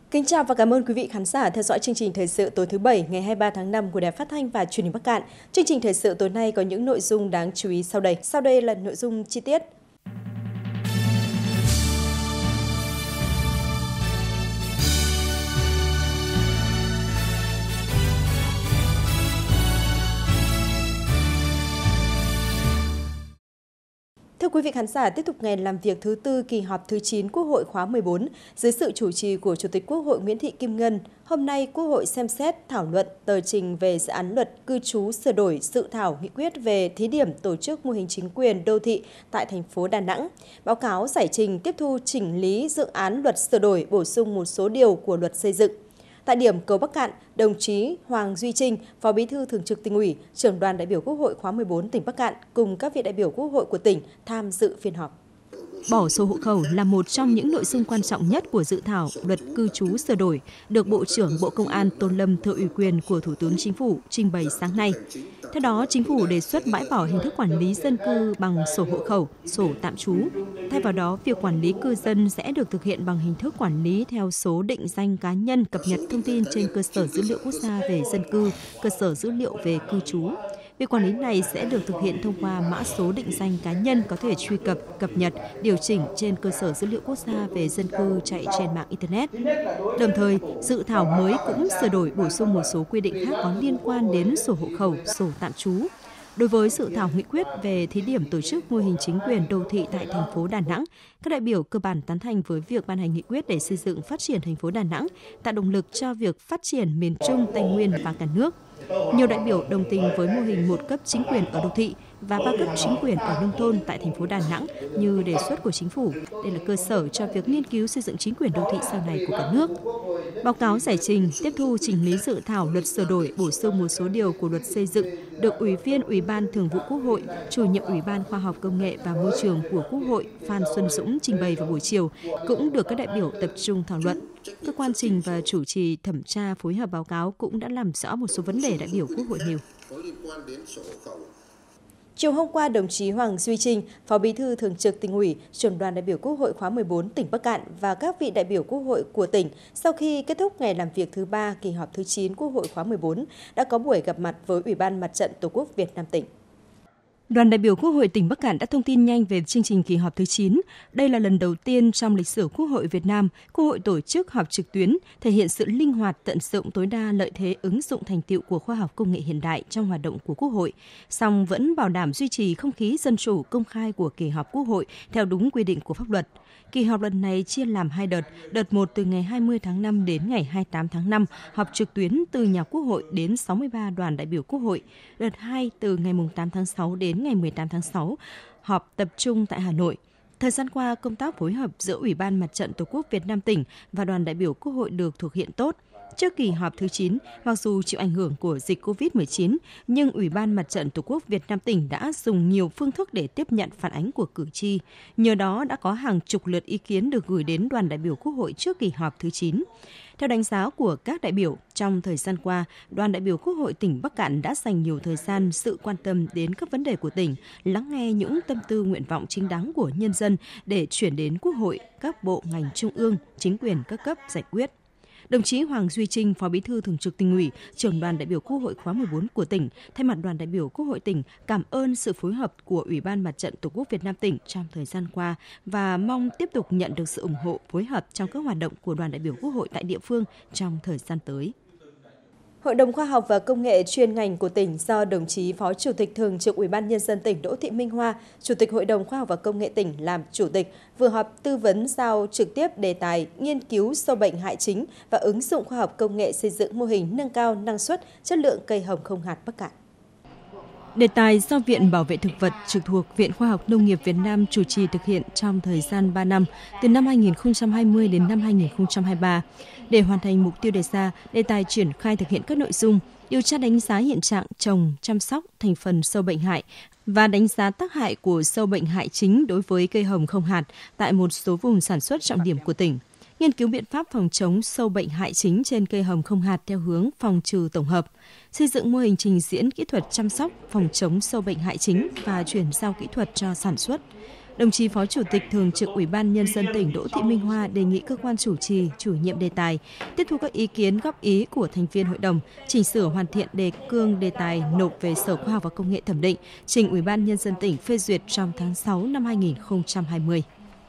Kính chào và cảm ơn quý vị khán giả theo dõi chương trình thời sự tối thứ Bảy ngày 23 tháng 5 của Đài Phát thanh và Truyền hình Bắc Kạn. Chương trình thời sự tối nay có những nội dung đáng chú ý sau đây. Sau đây là nội dung chi tiết. Thưa quý vị khán giả, tiếp tục ngày làm việc thứ tư kỳ họp thứ 9 Quốc hội khóa 14, dưới sự chủ trì của Chủ tịch Quốc hội Nguyễn Thị Kim Ngân, hôm nay Quốc hội xem xét thảo luận tờ trình về dự án luật cư trú sửa đổi, dự thảo nghị quyết về thí điểm tổ chức mô hình chính quyền đô thị tại thành phố Đà Nẵng, báo cáo giải trình tiếp thu chỉnh lý dự án luật sửa đổi bổ sung một số điều của luật xây dựng. Tại điểm cầu Bắc Kạn, đồng chí Hoàng Duy Trinh, Phó Bí thư Thường trực Tỉnh ủy, Trưởng đoàn đại biểu Quốc hội khóa 14 tỉnh Bắc Kạn cùng các vị đại biểu Quốc hội của tỉnh tham dự phiên họp. Bỏ sổ hộ khẩu là một trong những nội dung quan trọng nhất của dự thảo luật cư trú sửa đổi, được Bộ trưởng Bộ Công an Tô Lâm thừa ủy quyền của Thủ tướng Chính phủ trình bày sáng nay. Theo đó, Chính phủ đề xuất bãi bỏ hình thức quản lý dân cư bằng sổ hộ khẩu, sổ tạm trú. Thay vào đó, việc quản lý cư dân sẽ được thực hiện bằng hình thức quản lý theo số định danh cá nhân cập nhật thông tin trên cơ sở dữ liệu quốc gia về dân cư, cơ sở dữ liệu về cư trú. Việc quản lý này sẽ được thực hiện thông qua mã số định danh cá nhân có thể truy cập, cập nhật, điều chỉnh trên cơ sở dữ liệu quốc gia về dân cư chạy trên mạng Internet. Đồng thời, dự thảo mới cũng sửa đổi bổ sung một số quy định khác có liên quan đến sổ hộ khẩu, sổ tạm trú. Đối với dự thảo nghị quyết về thí điểm tổ chức mô hình chính quyền đô thị tại thành phố Đà Nẵng, các đại biểu cơ bản tán thành với việc ban hành nghị quyết để xây dựng phát triển thành phố Đà Nẵng, tạo động lực cho việc phát triển miền Trung, Tây Nguyên và cả nước. Nhiều đại biểu đồng tình với mô hình một cấp chính quyền ở đô thị và ba cấp chính quyền ở nông thôn tại thành phố Đà Nẵng như đề xuất của Chính phủ. Đây là cơ sở cho việc nghiên cứu xây dựng chính quyền đô thị sau này của cả nước. Báo cáo giải trình tiếp thu chỉnh lý dự thảo luật sửa đổi bổ sung một số điều của luật xây dựng được Ủy viên Ủy ban Thường vụ Quốc hội, Chủ nhiệm Ủy ban Khoa học Công nghệ và Môi trường của Quốc hội Phan Xuân Dũng trình bày vào buổi chiều cũng được các đại biểu tập trung thảo luận. Cơ quan trình và chủ trì thẩm tra phối hợp báo cáo cũng đã làm rõ một số vấn đề đại biểu Quốc hội nêu. Chiều hôm qua, đồng chí Hoàng Duy Trinh, Phó Bí thư Thường trực Tỉnh ủy, Trưởng đoàn đại biểu Quốc hội khóa 14 tỉnh Bắc Kạn và các vị đại biểu Quốc hội của tỉnh sau khi kết thúc ngày làm việc thứ 3 kỳ họp thứ 9 Quốc hội khóa 14 đã có buổi gặp mặt với Ủy ban Mặt trận Tổ quốc Việt Nam tỉnh. Đoàn đại biểu Quốc hội tỉnh Bắc Kạn đã thông tin nhanh về chương trình kỳ họp thứ 9. Đây là lần đầu tiên trong lịch sử Quốc hội Việt Nam, Quốc hội tổ chức họp trực tuyến, thể hiện sự linh hoạt tận dụng tối đa lợi thế ứng dụng thành tựu của khoa học công nghệ hiện đại trong hoạt động của Quốc hội, song vẫn bảo đảm duy trì không khí dân chủ công khai của kỳ họp Quốc hội theo đúng quy định của pháp luật. Kỳ họp lần này chia làm 2 đợt, đợt 1 từ ngày 20 tháng 5 đến ngày 28 tháng 5, họp trực tuyến từ nhà Quốc hội đến 63 đoàn đại biểu Quốc hội. Đợt 2 từ ngày 8 tháng 6 đến ngày 18 tháng 6, họp tập trung tại Hà Nội. Thời gian qua, công tác phối hợp giữa Ủy ban Mặt trận Tổ quốc Việt Nam tỉnh và đoàn đại biểu Quốc hội được thực hiện tốt. Trước kỳ họp thứ 9, mặc dù chịu ảnh hưởng của dịch COVID-19, nhưng Ủy ban Mặt trận Tổ quốc Việt Nam tỉnh đã dùng nhiều phương thức để tiếp nhận phản ánh của cử tri. Nhờ đó đã có hàng chục lượt ý kiến được gửi đến đoàn đại biểu Quốc hội trước kỳ họp thứ 9. Theo đánh giá của các đại biểu, trong thời gian qua, đoàn đại biểu Quốc hội tỉnh Bắc Kạn đã dành nhiều thời gian sự quan tâm đến các vấn đề của tỉnh, lắng nghe những tâm tư nguyện vọng chính đáng của nhân dân để chuyển đến Quốc hội, các bộ ngành trung ương, chính quyền các cấp giải quyết. Đồng chí Hoàng Duy Trinh, Phó Bí thư Thường trực Tỉnh ủy, Trưởng đoàn đại biểu Quốc hội khóa 14 của tỉnh, thay mặt đoàn đại biểu Quốc hội tỉnh cảm ơn sự phối hợp của Ủy ban Mặt trận Tổ quốc Việt Nam tỉnh trong thời gian qua và mong tiếp tục nhận được sự ủng hộ phối hợp trong các hoạt động của đoàn đại biểu Quốc hội tại địa phương trong thời gian tới. Hội đồng Khoa học và Công nghệ chuyên ngành của tỉnh do đồng chí Phó Chủ tịch Thường trực Ủy ban Nhân dân tỉnh Đỗ Thị Minh Hoa, Chủ tịch Hội đồng Khoa học và Công nghệ tỉnh làm Chủ tịch, vừa họp tư vấn giao trực tiếp đề tài nghiên cứu sâu bệnh hại chính và ứng dụng khoa học công nghệ xây dựng mô hình nâng cao năng suất, chất lượng cây hồng không hạt Bắc Kạn. Đề tài do Viện Bảo vệ Thực vật trực thuộc Viện Khoa học Nông nghiệp Việt Nam chủ trì thực hiện trong thời gian 3 năm, từ năm 2020 đến năm 2023. Để hoàn thành mục tiêu đề ra, đề tài triển khai thực hiện các nội dung điều tra đánh giá hiện trạng trồng, chăm sóc, thành phần sâu bệnh hại và đánh giá tác hại của sâu bệnh hại chính đối với cây hồng không hạt tại một số vùng sản xuất trọng điểm của tỉnh. Nghiên cứu biện pháp phòng chống sâu bệnh hại chính trên cây hồng không hạt theo hướng phòng trừ tổng hợp, xây dựng mô hình trình diễn kỹ thuật chăm sóc, phòng chống sâu bệnh hại chính và chuyển giao kỹ thuật cho sản xuất, Đồng chí Phó Chủ tịch Thường trực Ủy ban Nhân dân tỉnh Đỗ Thị Minh Hoa đề nghị cơ quan chủ trì, chủ nhiệm đề tài tiếp thu các ý kiến góp ý của thành viên hội đồng, chỉnh sửa hoàn thiện đề cương đề tài nộp về Sở Khoa học và Công nghệ thẩm định, trình Ủy ban Nhân dân tỉnh phê duyệt trong tháng 6 năm 2020.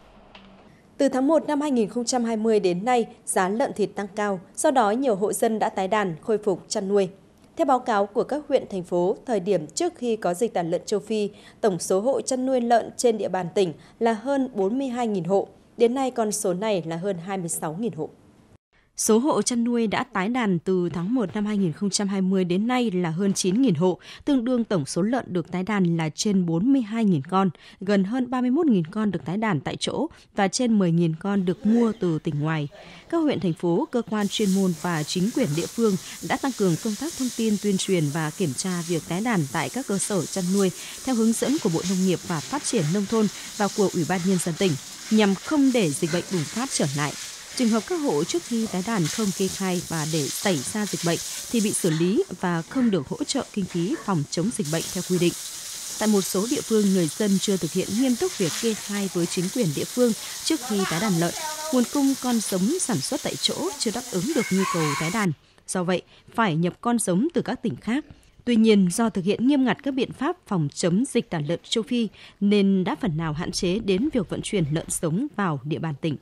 Từ tháng 1 năm 2020 đến nay, giá lợn thịt tăng cao, do đó nhiều hộ dân đã tái đàn, khôi phục chăn nuôi. Theo báo cáo của các huyện, thành phố, thời điểm trước khi có dịch tả lợn châu Phi, tổng số hộ chăn nuôi lợn trên địa bàn tỉnh là hơn 42.000 hộ. Đến nay, con số này là hơn 26.000 hộ. Số hộ chăn nuôi đã tái đàn từ tháng 1 năm 2020 đến nay là hơn 9.000 hộ, tương đương tổng số lợn được tái đàn là trên 42.000 con, gần hơn 31.000 con được tái đàn tại chỗ và trên 10.000 con được mua từ tỉnh ngoài. Các huyện, thành phố, cơ quan chuyên môn và chính quyền địa phương đã tăng cường công tác thông tin, tuyên truyền và kiểm tra việc tái đàn tại các cơ sở chăn nuôi theo hướng dẫn của Bộ Nông nghiệp và Phát triển Nông thôn và của Ủy ban Nhân dân tỉnh, nhằm không để dịch bệnh bùng phát trở lại. Trường hợp các hộ trước khi tái đàn không kê khai và để xảy ra dịch bệnh thì bị xử lý và không được hỗ trợ kinh phí phòng chống dịch bệnh theo quy định. Tại một số địa phương, người dân chưa thực hiện nghiêm túc việc kê khai với chính quyền địa phương trước khi tái đàn lợn. Nguồn cung con giống sản xuất tại chỗ chưa đáp ứng được nhu cầu tái đàn. Do vậy, phải nhập con giống từ các tỉnh khác. Tuy nhiên, do thực hiện nghiêm ngặt các biện pháp phòng chống dịch tả lợn châu Phi nên đã phần nào hạn chế đến việc vận chuyển lợn sống vào địa bàn tỉnh.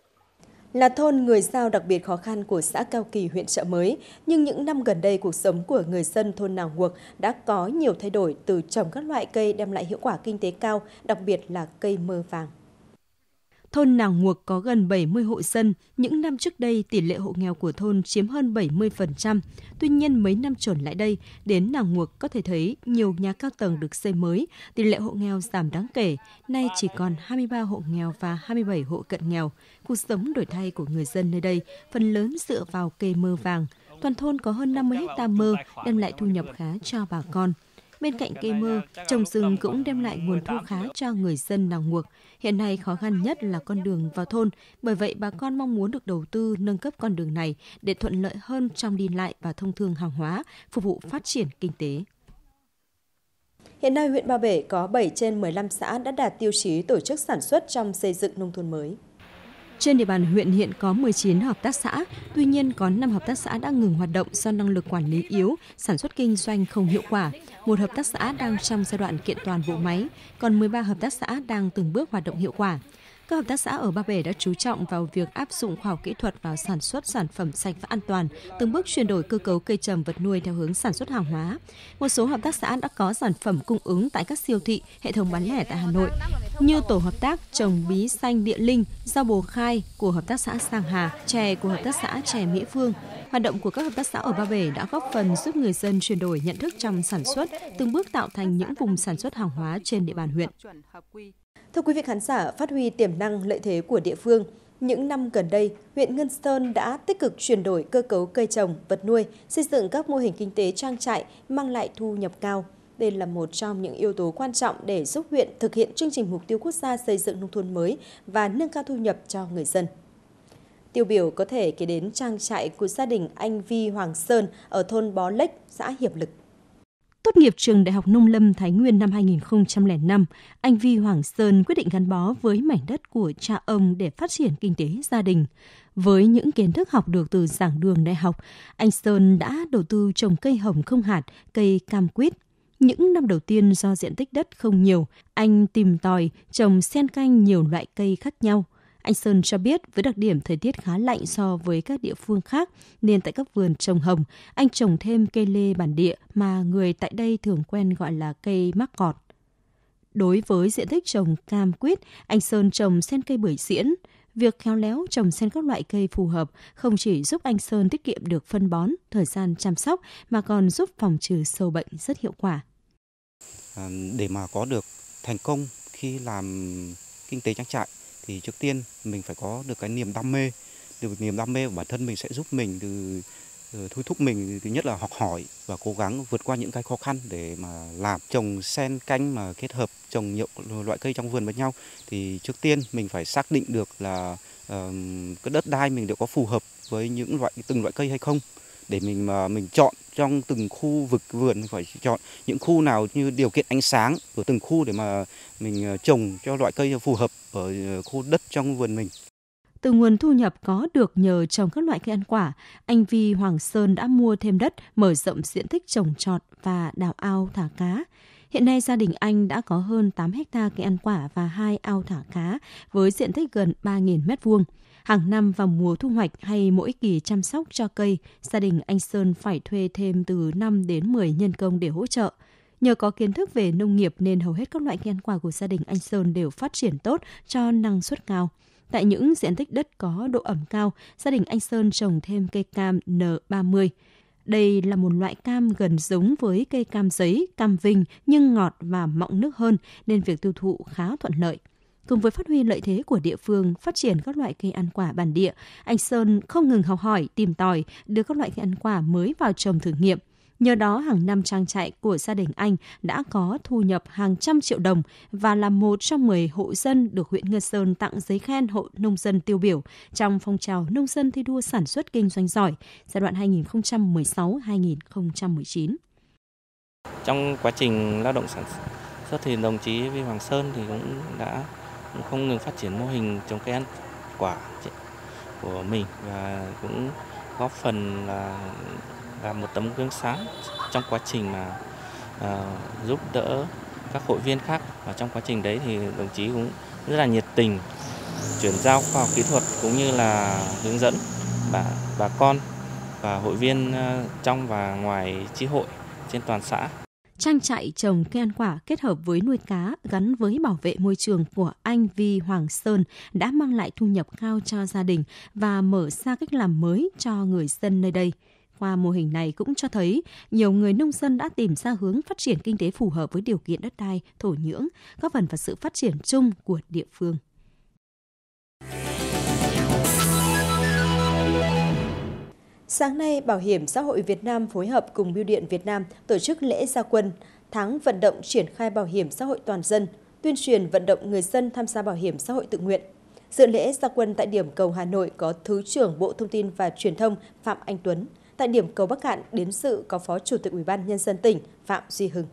Là thôn người Dao đặc biệt khó khăn của xã Cao Kỳ, huyện Chợ Mới, nhưng những năm gần đây cuộc sống của người dân thôn Nàng Nguộc đã có nhiều thay đổi từ trồng các loại cây đem lại hiệu quả kinh tế cao, đặc biệt là cây mơ vàng. Thôn Nàng Nguộc có gần 70 hộ dân, những năm trước đây tỷ lệ hộ nghèo của thôn chiếm hơn 70%. Tuy nhiên mấy năm trở lại đây, đến Nàng Nguộc có thể thấy nhiều nhà cao tầng được xây mới, tỷ lệ hộ nghèo giảm đáng kể, nay chỉ còn 23 hộ nghèo và 27 hộ cận nghèo. Cuộc sống đổi thay của người dân nơi đây phần lớn dựa vào cây mơ vàng. Toàn thôn có hơn 50 ha mơ đem lại thu nhập khá cho bà con. Bên cạnh cây mơ, trồng rừng cũng đem lại nguồn thu khá cho người dân Nàng Nguộc. Hiện nay khó khăn nhất là con đường vào thôn, bởi vậy bà con mong muốn được đầu tư nâng cấp con đường này để thuận lợi hơn trong đi lại và thông thương hàng hóa, phục vụ phát triển kinh tế. Hiện nay, huyện Ba Bể có 7 trên 15 xã đã đạt tiêu chí tổ chức sản xuất trong xây dựng nông thôn mới. Trên địa bàn huyện hiện có 19 hợp tác xã, tuy nhiên có 5 hợp tác xã đã ngừng hoạt động do năng lực quản lý yếu, sản xuất kinh doanh không hiệu quả. Một hợp tác xã đang trong giai đoạn kiện toàn bộ máy, còn 13 hợp tác xã đang từng bước hoạt động hiệu quả. Các hợp tác xã ở Ba Bể đã chú trọng vào việc áp dụng khoa học kỹ thuật vào sản xuất sản phẩm sạch và an toàn, từng bước chuyển đổi cơ cấu cây trồng vật nuôi theo hướng sản xuất hàng hóa. Một số hợp tác xã đã có sản phẩm cung ứng tại các siêu thị, hệ thống bán lẻ tại Hà Nội, như tổ hợp tác trồng bí xanh Địa Linh, rau bồ khai của hợp tác xã Sang Hà, chè của hợp tác xã chè Mỹ Phương. Hoạt động của các hợp tác xã ở Ba Bể đã góp phần giúp người dân chuyển đổi nhận thức trong sản xuất, từng bước tạo thành những vùng sản xuất hàng hóa trên địa bàn huyện. Thưa quý vị khán giả, phát huy tiềm năng lợi thế của địa phương, những năm gần đây, huyện Ngân Sơn đã tích cực chuyển đổi cơ cấu cây trồng, vật nuôi, xây dựng các mô hình kinh tế trang trại mang lại thu nhập cao. Đây là một trong những yếu tố quan trọng để giúp huyện thực hiện chương trình mục tiêu quốc gia xây dựng nông thôn mới và nâng cao thu nhập cho người dân. Tiêu biểu có thể kể đến trang trại của gia đình anh Vi Hoàng Sơn ở thôn Bó Lếch, xã Hiệp Lực. Tốt nghiệp trường Đại học Nông lâm Thái Nguyên năm 2005, anh Vi Hoàng Sơn quyết định gắn bó với mảnh đất của cha ông để phát triển kinh tế gia đình. Với những kiến thức học được từ giảng đường đại học, anh Sơn đã đầu tư trồng cây hồng không hạt, cây cam quýt. Những năm đầu tiên do diện tích đất không nhiều, anh tìm tòi trồng xen canh nhiều loại cây khác nhau. Anh Sơn cho biết với đặc điểm thời tiết khá lạnh so với các địa phương khác nên tại các vườn trồng hồng, anh trồng thêm cây lê bản địa mà người tại đây thường quen gọi là cây mắc cọt. Đối với diện tích trồng cam quýt, anh Sơn trồng xen cây bưởi diễn. Việc khéo léo trồng xen các loại cây phù hợp không chỉ giúp anh Sơn tiết kiệm được phân bón, thời gian chăm sóc mà còn giúp phòng trừ sâu bệnh rất hiệu quả. Để mà có được thành công khi làm kinh tế trang trại thì trước tiên mình phải có được cái niềm đam mê. Niềm đam mê của bản thân mình sẽ giúp mình thôi thúc mình thứ nhất là học hỏi và cố gắng vượt qua những cái khó khăn để mà làm trồng xen canh mà kết hợp trồng nhiều loại cây trong vườn với nhau. Thì trước tiên mình phải xác định được là cái đất đai mình đều có phù hợp với từng loại cây hay không. để mình chọn trong từng khu vực vườn, phải chọn những khu nào như điều kiện ánh sáng của từng khu để mà mình trồng cho loại cây phù hợp ở khu đất trong vườn mình. Từ nguồn thu nhập có được nhờ trồng các loại cây ăn quả, anh Vi Hoàng Sơn đã mua thêm đất, mở rộng diện tích trồng trọt và đào ao thả cá. Hiện nay gia đình anh đã có hơn 8 hectare cây ăn quả và 2 ao thả cá với diện tích gần 3.000 m². Hàng năm vào mùa thu hoạch hay mỗi kỳ chăm sóc cho cây, gia đình anh Sơn phải thuê thêm từ 5 đến 10 nhân công để hỗ trợ. Nhờ có kiến thức về nông nghiệp nên hầu hết các loại cây ăn quả của gia đình anh Sơn đều phát triển tốt, cho năng suất cao. Tại những diện tích đất có độ ẩm cao, gia đình anh Sơn trồng thêm cây cam N30. Đây là một loại cam gần giống với cây cam giấy, cam vinh nhưng ngọt và mọng nước hơn nên việc tiêu thụ khá thuận lợi. Cùng với phát huy lợi thế của địa phương, phát triển các loại cây ăn quả bản địa, anh Sơn không ngừng học hỏi, tìm tòi, đưa các loại cây ăn quả mới vào trồng thử nghiệm. Nhờ đó, hàng năm trang trại của gia đình anh đã có thu nhập hàng trăm triệu đồng và là một trong 10 hộ dân được huyện Ngân Sơn tặng giấy khen hộ nông dân tiêu biểu trong phong trào nông dân thi đua sản xuất kinh doanh giỏi giai đoạn 2016-2019. Trong quá trình lao động sản xuất thì đồng chí Vi Hoàng Sơn thì cũng đã không ngừng phát triển mô hình trồng cây ăn quả của mình và cũng góp phần là một tấm gương sáng trong quá trình mà giúp đỡ các hội viên khác. Và trong quá trình đấy thì đồng chí cũng rất là nhiệt tình chuyển giao khoa học kỹ thuật cũng như là hướng dẫn bà con và hội viên trong và ngoài chi hội trên toàn xã. Trang trại trồng cây ăn quả kết hợp với nuôi cá gắn với bảo vệ môi trường của anh Vi Hoàng Sơn đã mang lại thu nhập cao cho gia đình và mở ra cách làm mới cho người dân nơi đây. Qua mô hình này cũng cho thấy nhiều người nông dân đã tìm ra hướng phát triển kinh tế phù hợp với điều kiện đất đai, thổ nhưỡng, góp phần vào sự phát triển chung của địa phương. Sáng nay, Bảo hiểm xã hội Việt Nam phối hợp cùng Bưu điện Việt Nam tổ chức lễ ra quân, tháng vận động triển khai bảo hiểm xã hội toàn dân, tuyên truyền vận động người dân tham gia bảo hiểm xã hội tự nguyện. Dự lễ ra quân tại điểm cầu Hà Nội có Thứ trưởng Bộ Thông tin và Truyền thông Phạm Anh Tuấn. Tại điểm cầu Bắc Cạn đến dự có Phó Chủ tịch Ủy ban Nhân dân tỉnh Phạm Duy Hưng.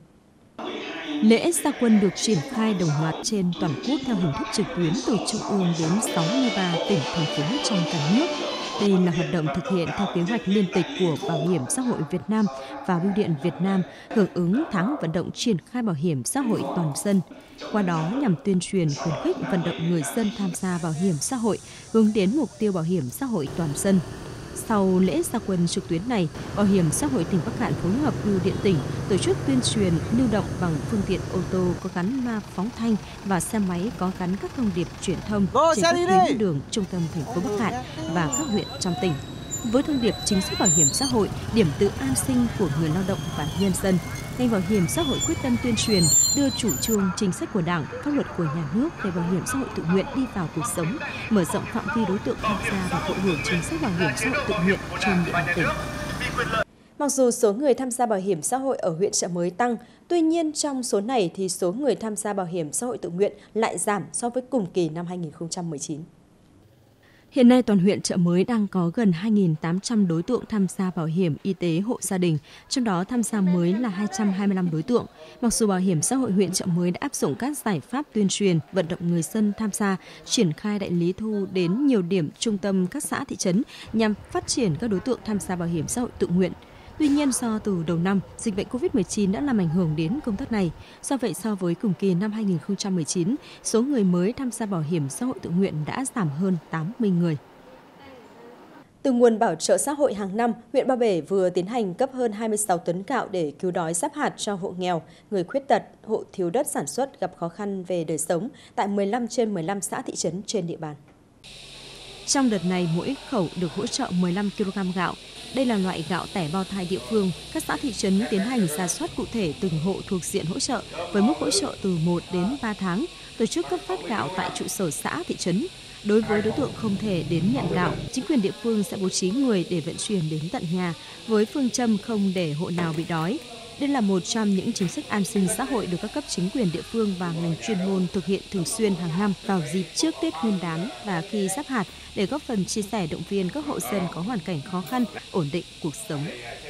Lễ ra quân được triển khai đồng loạt trên toàn quốc theo hình thức trực tuyến từ trung ương đến 63 tỉnh, thành phố trong cả nước. Đây là hoạt động thực hiện theo kế hoạch liên tịch của Bảo hiểm xã hội Việt Nam và Bưu điện Việt Nam hưởng ứng tháng vận động triển khai bảo hiểm xã hội toàn dân. Qua đó nhằm tuyên truyền khuyến khích vận động người dân tham gia bảo hiểm xã hội, hướng đến mục tiêu bảo hiểm xã hội toàn dân. Sau lễ ra quân trực tuyến này, Bảo hiểm xã hội tỉnh Bắc Cạn phối hợp Bưu điện tỉnh tổ chức tuyên truyền lưu động bằng phương tiện ô tô có gắn loa phóng thanh và xe máy có gắn các thông điệp truyền thông trên các tuyến đường trung tâm thành phố Bắc Cạn và các huyện trong tỉnh. Với thông điệp chính sách bảo hiểm xã hội, điểm tựa an sinh của người lao động và nhân dân, ngành bảo hiểm xã hội quyết tâm tuyên truyền, đưa chủ trương chính sách của Đảng, pháp luật của nhà nước về bảo hiểm xã hội tự nguyện đi vào cuộc sống, mở rộng phạm vi đối tượng tham gia và thụ hưởng chính sách bảo hiểm xã hội tự nguyện trên địa bàn tỉnh. Mặc dù số người tham gia bảo hiểm xã hội ở huyện Chợ Mới tăng, tuy nhiên trong số này thì số người tham gia bảo hiểm xã hội tự nguyện lại giảm so với cùng kỳ năm 2019. Hiện nay, toàn huyện Chợ Mới đang có gần 2.800 đối tượng tham gia bảo hiểm y tế hộ gia đình, trong đó tham gia mới là 225 đối tượng. Mặc dù Bảo hiểm xã hội huyện Chợ Mới đã áp dụng các giải pháp tuyên truyền, vận động người dân tham gia, triển khai đại lý thu đến nhiều điểm trung tâm các xã thị trấn nhằm phát triển các đối tượng tham gia bảo hiểm xã hội tự nguyện. Tuy nhiên, do từ đầu năm, dịch bệnh COVID-19 đã làm ảnh hưởng đến công tác này. Do vậy, so với cùng kỳ năm 2019, số người mới tham gia bảo hiểm xã hội tự nguyện đã giảm hơn 80 người. Từ nguồn bảo trợ xã hội hàng năm, huyện Ba Bể vừa tiến hành cấp hơn 26 tấn gạo để cứu đói giáp hạt cho hộ nghèo, người khuyết tật, hộ thiếu đất sản xuất gặp khó khăn về đời sống tại 15 trên 15 xã thị trấn trên địa bàn. Trong đợt này, mỗi khẩu được hỗ trợ 15 kg gạo. Đây là loại gạo tẻ bao thai địa phương. Các xã thị trấn tiến hành rà soát cụ thể từng hộ thuộc diện hỗ trợ với mức hỗ trợ từ 1 đến 3 tháng, tổ chức cấp phát gạo tại trụ sở xã thị trấn. Đối với đối tượng không thể đến nhận gạo, chính quyền địa phương sẽ bố trí người để vận chuyển đến tận nhà với phương châm không để hộ nào bị đói. Đây là một trong những chính sách an sinh xã hội được các cấp chính quyền địa phương và ngành chuyên môn thực hiện thường xuyên hàng năm vào dịp trước Tết Nguyên đán và khi giáp hạt để góp phần chia sẻ động viên các hộ dân có hoàn cảnh khó khăn, ổn định cuộc sống.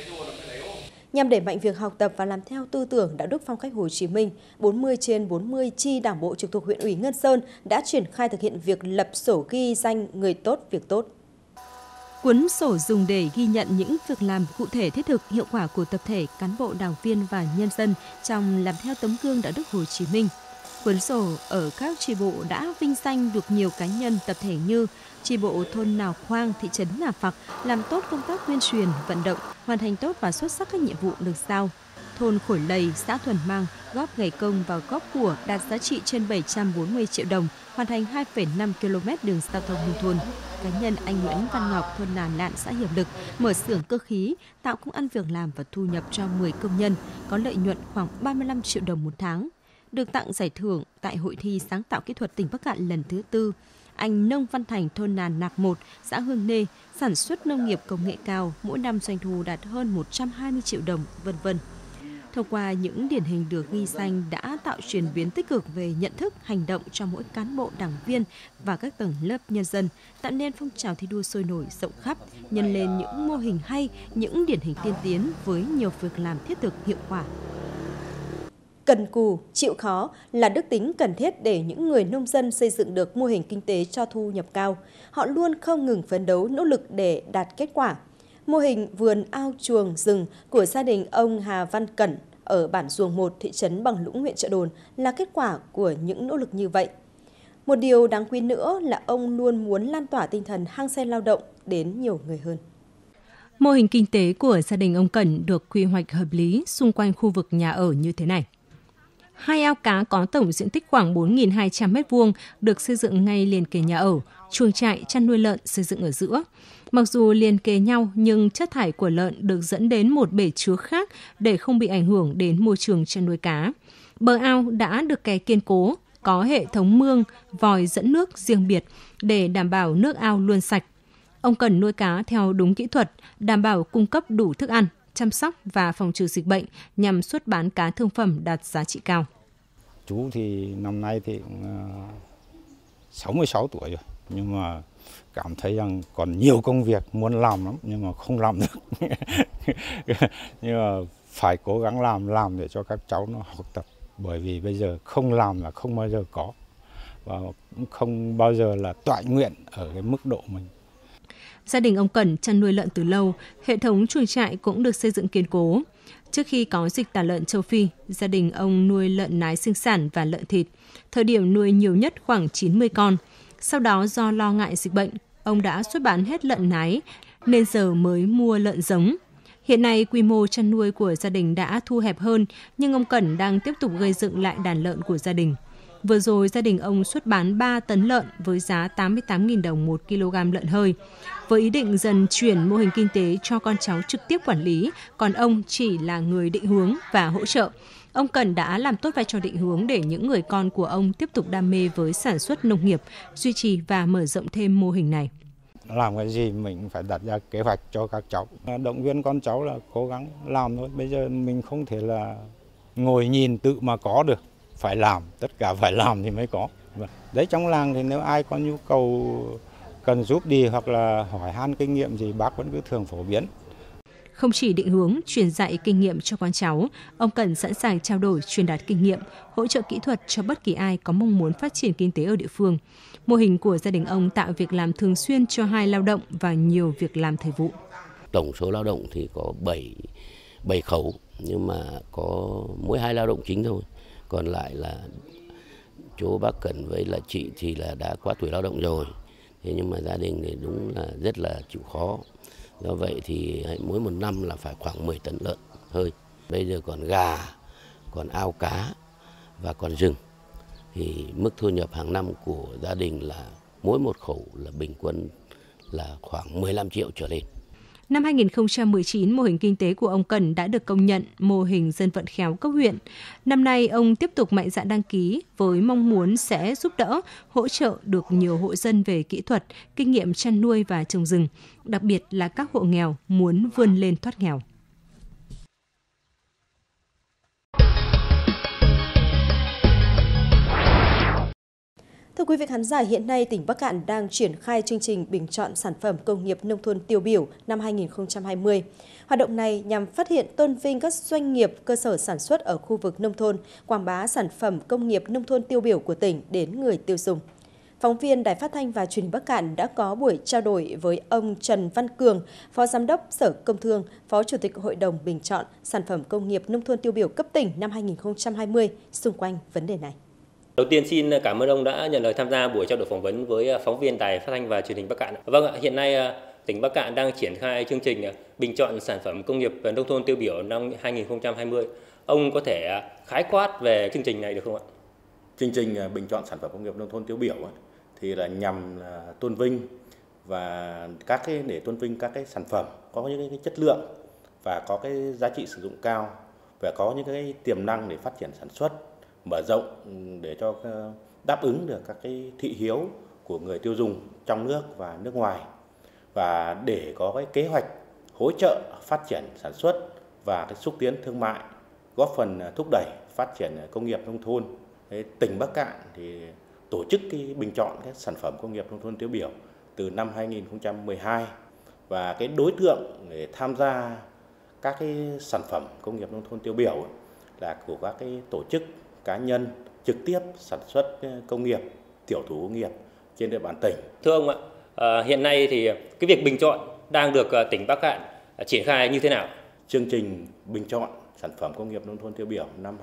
Nhằm đẩy mạnh việc học tập và làm theo tư tưởng đạo đức phong cách Hồ Chí Minh, 40 trên 40 chi đảng bộ trực thuộc huyện ủy Ngân Sơn đã triển khai thực hiện việc lập sổ ghi danh người tốt việc tốt. Cuốn sổ dùng để ghi nhận những việc làm cụ thể thiết thực, hiệu quả của tập thể, cán bộ, đảng viên và nhân dân trong làm theo tấm gương đạo đức Hồ Chí Minh. Cuốn sổ ở các chi bộ đã vinh danh được nhiều cá nhân, tập thể như chi bộ thôn Nào Khoang, thị trấn Nà Phạc làm tốt công tác tuyên truyền, vận động, hoàn thành tốt và xuất sắc các nhiệm vụ được giao. Thôn Khổi Lầy, xã Thuần Mang góp ngày công và góp của đạt giá trị trên 740 triệu đồng, hoàn thành 2,5 km đường giao thông nông thôn. Cá nhân anh Nguyễn Văn Ngọc, thôn Nà Lạn, xã Hiệp Lực mở xưởng cơ khí, tạo công ăn việc làm và thu nhập cho 10 công nhân, có lợi nhuận khoảng 35 triệu đồng một tháng. Được tặng giải thưởng tại Hội thi sáng tạo kỹ thuật tỉnh Bắc Cạn lần thứ 4. Anh Nông Văn Thành, thôn Nà Nạc 1, xã Hương Nê, sản xuất nông nghiệp công nghệ cao, mỗi năm doanh thu đạt hơn 120 triệu đồng, v.v. Thông qua những điển hình được ghi danh đã tạo chuyển biến tích cực về nhận thức, hành động cho mỗi cán bộ, đảng viên và các tầng lớp nhân dân, tạo nên phong trào thi đua sôi nổi rộng khắp, nhân lên những mô hình hay, những điển hình tiên tiến với nhiều việc làm thiết thực hiệu quả. Cần cù, chịu khó là đức tính cần thiết để những người nông dân xây dựng được mô hình kinh tế cho thu nhập cao. Họ luôn không ngừng phấn đấu, nỗ lực để đạt kết quả. Mô hình vườn ao chuồng rừng của gia đình ông Hà Văn Cẩn ở bản Duồng 1, thị trấn Bằng Lũng, huyện Chợ Đồn là kết quả của những nỗ lực như vậy. Một điều đáng quý nữa là ông luôn muốn lan tỏa tinh thần hăng say lao động đến nhiều người hơn. Mô hình kinh tế của gia đình ông Cẩn được quy hoạch hợp lý xung quanh khu vực nhà ở như thế này. 2 ao cá có tổng diện tích khoảng 4.200 m2 được xây dựng ngay liền kề nhà ở, chuồng trại chăn nuôi lợn xây dựng ở giữa. Mặc dù liền kề nhau nhưng chất thải của lợn được dẫn đến một bể chứa khác để không bị ảnh hưởng đến môi trường chăn nuôi cá. Bờ ao đã được kè kiên cố, có hệ thống mương, vòi dẫn nước riêng biệt để đảm bảo nước ao luôn sạch. Ông Cẩn nuôi cá theo đúng kỹ thuật, đảm bảo cung cấp đủ thức ăn, chăm sóc và phòng trừ dịch bệnh nhằm xuất bán cá thương phẩm đạt giá trị cao. Chú thì năm nay thì 66 tuổi rồi, nhưng mà cảm thấy rằng còn nhiều công việc muốn làm lắm nhưng mà không làm được. Nhưng mà phải cố gắng làm để cho các cháu nó học tập, bởi vì bây giờ không làm là không bao giờ có và cũng không bao giờ là toại nguyện ở cái mức độ mình. Gia đình ông Cẩn chăn nuôi lợn từ lâu, hệ thống chuồng trại cũng được xây dựng kiên cố. Trước khi có dịch tả lợn châu Phi, gia đình ông nuôi lợn nái sinh sản và lợn thịt. Thời điểm nuôi nhiều nhất khoảng 90 con. Sau đó do lo ngại dịch bệnh, ông đã xuất bán hết lợn nái nên giờ mới mua lợn giống. Hiện nay quy mô chăn nuôi của gia đình đã thu hẹp hơn, nhưng ông Cẩn đang tiếp tục gây dựng lại đàn lợn của gia đình. Vừa rồi, gia đình ông xuất bán 3 tấn lợn với giá 88.000 đồng 1 kg lợn hơi. Với ý định dần chuyển mô hình kinh tế cho con cháu trực tiếp quản lý, còn ông chỉ là người định hướng và hỗ trợ. Ông Cẩn đã làm tốt vai trò định hướng để những người con của ông tiếp tục đam mê với sản xuất nông nghiệp, duy trì và mở rộng thêm mô hình này. Làm cái gì mình phải đặt ra kế hoạch cho các cháu. Động viên con cháu là cố gắng làm thôi. Bây giờ mình không thể là ngồi nhìn tự mà có được. Phải làm, tất cả phải làm thì mới có. Đấy, trong làng thì nếu ai có nhu cầu cần giúp đi hoặc là hỏi han kinh nghiệm gì bác vẫn cứ thường phổ biến. Không chỉ định hướng, truyền dạy kinh nghiệm cho con cháu, ông Cẩn sẵn sàng trao đổi, truyền đạt kinh nghiệm, hỗ trợ kỹ thuật cho bất kỳ ai có mong muốn phát triển kinh tế ở địa phương. Mô hình của gia đình ông tạo việc làm thường xuyên cho 2 lao động và nhiều việc làm thời vụ. Tổng số lao động thì có 7 khẩu, nhưng mà có mỗi 2 lao động chính thôi. Còn lại là chú bác Cẩn với là chị thì là đã quá tuổi lao động rồi. Thế nhưng mà gia đình thì đúng là rất là chịu khó. Do vậy thì mỗi một năm là phải khoảng 10 tấn lợn hơi. Bây giờ còn gà, còn ao cá và còn rừng. Thì mức thu nhập hàng năm của gia đình là mỗi một khẩu là bình quân là khoảng 15 triệu trở lên. Năm 2019, mô hình kinh tế của ông Cẩn đã được công nhận mô hình dân vận khéo cấp huyện. Năm nay, ông tiếp tục mạnh dạn đăng ký với mong muốn sẽ giúp đỡ, hỗ trợ được nhiều hộ dân về kỹ thuật, kinh nghiệm chăn nuôi và trồng rừng, đặc biệt là các hộ nghèo muốn vươn lên thoát nghèo. Thưa quý vị khán giả, hiện nay tỉnh Bắc Kạn đang triển khai chương trình bình chọn sản phẩm công nghiệp nông thôn tiêu biểu năm 2020. Hoạt động này nhằm phát hiện tôn vinh các doanh nghiệp, cơ sở sản xuất ở khu vực nông thôn, quảng bá sản phẩm công nghiệp nông thôn tiêu biểu của tỉnh đến người tiêu dùng. Phóng viên Đài Phát thanh và Truyền hình Bắc Kạn đã có buổi trao đổi với ông Trần Văn Cường, Phó Giám đốc Sở Công Thương, Phó Chủ tịch Hội đồng bình chọn sản phẩm công nghiệp nông thôn tiêu biểu cấp tỉnh năm 2020 xung quanh vấn đề này. Đầu tiên xin cảm ơn ông đã nhận lời tham gia buổi trao đổi phỏng vấn với phóng viên Đài Phát thanh và Truyền hình Bắc Kạn. Vâng ạ, hiện nay tỉnh Bắc Kạn đang triển khai chương trình bình chọn sản phẩm công nghiệp nông thôn tiêu biểu năm 2020. Ông có thể khái quát về chương trình này được không ạ? Chương trình bình chọn sản phẩm công nghiệp nông thôn tiêu biểu thì là nhằm tôn vinh và để tôn vinh các cái sản phẩm có những cái chất lượng và có cái giá trị sử dụng cao và có những cái tiềm năng để phát triển sản xuất, mở rộng để cho đáp ứng được các cái thị hiếu của người tiêu dùng trong nước và nước ngoài, và để có cái kế hoạch hỗ trợ phát triển sản xuất và cái xúc tiến thương mại, góp phần thúc đẩy phát triển công nghiệp nông thôn. Tỉnh Bắc Kạn thì tổ chức cái bình chọn các sản phẩm công nghiệp nông thôn tiêu biểu từ năm 2012, và cái đối tượng để tham gia các cái sản phẩm công nghiệp nông thôn tiêu biểu là của các cái tổ chức cá nhân trực tiếp sản xuất công nghiệp, tiểu thủ công nghiệp trên địa bàn tỉnh. Thưa ông ạ, hiện nay thì cái việc bình chọn đang được tỉnh Bắc Kạn triển khai như thế nào? Chương trình bình chọn sản phẩm công nghiệp nông thôn tiêu biểu năm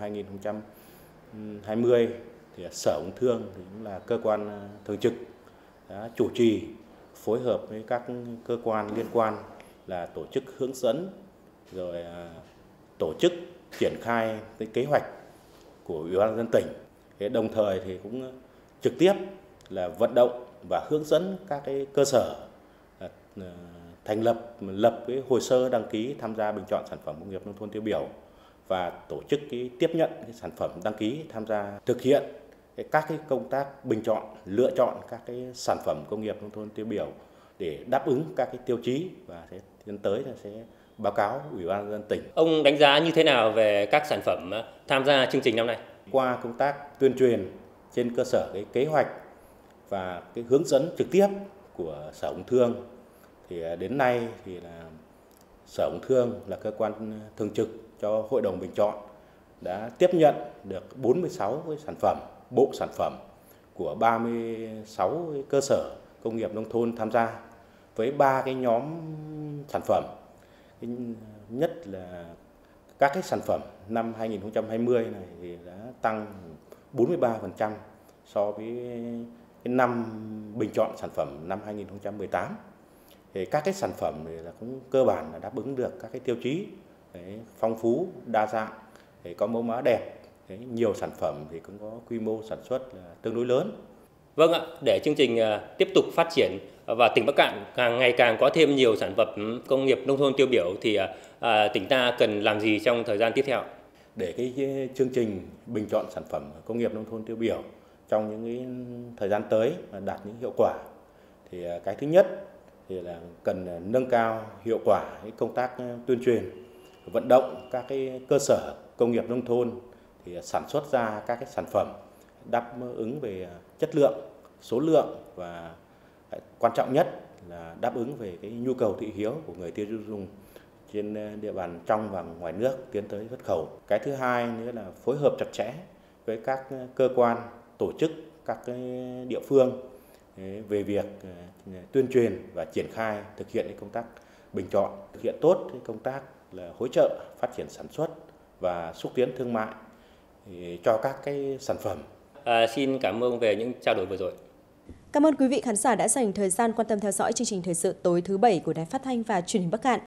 2020 thì Sở Công Thương thì cũng là cơ quan thường trực đã chủ trì phối hợp với các cơ quan liên quan là tổ chức hướng dẫn, rồi tổ chức triển khai cái kế hoạch của Ủy ban nhân dân tỉnh. Đồng thời thì cũng trực tiếp là vận động và hướng dẫn các cái cơ sở thành lập cái hồ sơ đăng ký tham gia bình chọn sản phẩm công nghiệp nông thôn tiêu biểu, và tổ chức cái tiếp nhận cái sản phẩm đăng ký tham gia thực hiện các cái công tác bình chọn, lựa chọn các cái sản phẩm công nghiệp nông thôn tiêu biểu để đáp ứng các cái tiêu chí, và sẽ tiến tới là sẽ báo cáo Ủy ban nhân dân tỉnh. Ông đánh giá như thế nào về các sản phẩm tham gia chương trình năm nay? Qua công tác tuyên truyền trên cơ sở cái kế hoạch và cái hướng dẫn trực tiếp của Sở Công Thương, thì đến nay thì là Sở Công Thương là cơ quan thường trực cho Hội đồng bình chọn đã tiếp nhận được 46 cái sản phẩm, bộ sản phẩm của 36 cái cơ sở công nghiệp nông thôn tham gia với 3 cái nhóm sản phẩm. Cái nhất là các cái sản phẩm năm 2020 này thì đã tăng 43% so với cái năm bình chọn sản phẩm năm 2018. Thì các cái sản phẩm này là cũng cơ bản là đáp ứng được các cái tiêu chí phong phú, đa dạng, có mẫu mã đẹp, nhiều sản phẩm thì cũng có quy mô sản xuất là tương đối lớn. Vâng ạ, để chương trình tiếp tục phát triển và tỉnh Bắc Kạn càng ngày càng có thêm nhiều sản phẩm công nghiệp nông thôn tiêu biểu thì tỉnh ta cần làm gì trong thời gian tiếp theo? Để cái chương trình bình chọn sản phẩm công nghiệp nông thôn tiêu biểu trong những cái thời gian tới đạt những hiệu quả, thì cái thứ nhất thì là cần nâng cao hiệu quả cái công tác tuyên truyền, vận động các cái cơ sở công nghiệp nông thôn thì sản xuất ra các cái sản phẩm đáp ứng về chất lượng, số lượng, và quan trọng nhất là đáp ứng về cái nhu cầu thị hiếu của người tiêu dùng trên địa bàn trong và ngoài nước tiến tới xuất khẩu. Cái thứ hai nữa là phối hợp chặt chẽ với các cơ quan, tổ chức, các cái địa phương về việc tuyên truyền và triển khai thực hiện cái công tác bình chọn, thực hiện tốt cái công tác là hỗ trợ phát triển sản xuất và xúc tiến thương mại cho các cái sản phẩm. Xin cảm ơn về những trao đổi vừa rồi. Cảm ơn quý vị khán giả đã dành thời gian quan tâm theo dõi chương trình thời sự tối thứ Bảy của Đài Phát thanh và Truyền hình Bắc Kạn.